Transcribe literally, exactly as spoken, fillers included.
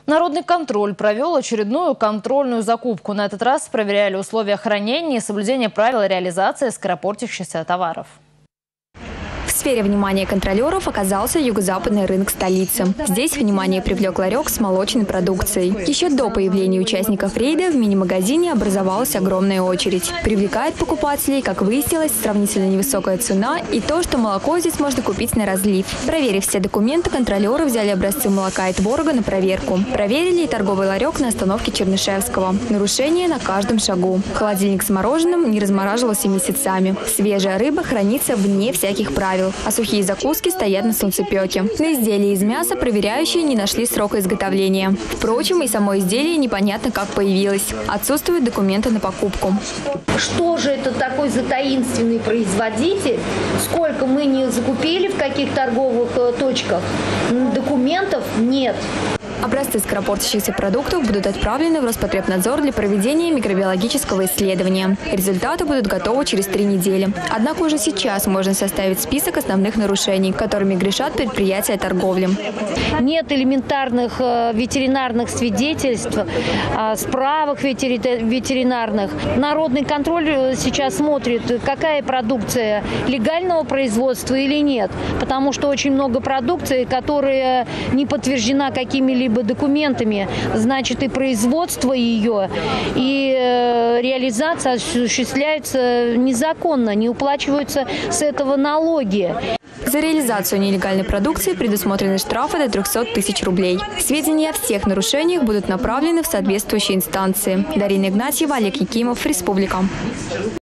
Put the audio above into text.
Народный контроль провел очередную контрольную закупку. На этот раз проверяли условия хранения и соблюдения правил реализации скоропортящихся товаров. В сфере внимания контролеров оказался юго-западный рынок столицы. Здесь внимание привлек ларек с молочной продукцией. Еще до появления участников рейда в мини-магазине образовалась огромная очередь. Привлекает покупателей, как выяснилось, сравнительно невысокая цена и то, что молоко здесь можно купить на разлив. Проверив все документы, контролеры взяли образцы молока и творога на проверку. Проверили и торговый ларек на остановке Чернышевского. Нарушение на каждом шагу. Холодильник с мороженым не размораживался месяцами. Свежая рыба хранится вне всяких правил, а сухие закуски стоят на солнцепёке. На изделии из мяса проверяющие не нашли срока изготовления. Впрочем, и само изделие непонятно как появилось. Отсутствуют документы на покупку. Что же это такой за таинственный производитель? Сколько мы не закупили в каких торговых точках? Документов нет. Образцы скоропортящихся продуктов будут отправлены в Роспотребнадзор для проведения микробиологического исследования. Результаты будут готовы через три недели. Однако уже сейчас можно составить список основных нарушений, которыми грешат предприятия торговли. Нет элементарных ветеринарных свидетельств, справок ветеринарных. Народный контроль сейчас смотрит, какая продукция легального производства или нет. Потому что очень много продукции, которая не подтверждена какими-либо документами, значит и производство ее, и реализация осуществляется незаконно, не уплачиваются с этого налоги. За реализацию нелегальной продукции предусмотрены штрафы до трёхсот тысяч рублей. Сведения о всех нарушениях будут направлены в соответствующие инстанции. Дарина Игнатьева, Олег Якимов, Республика.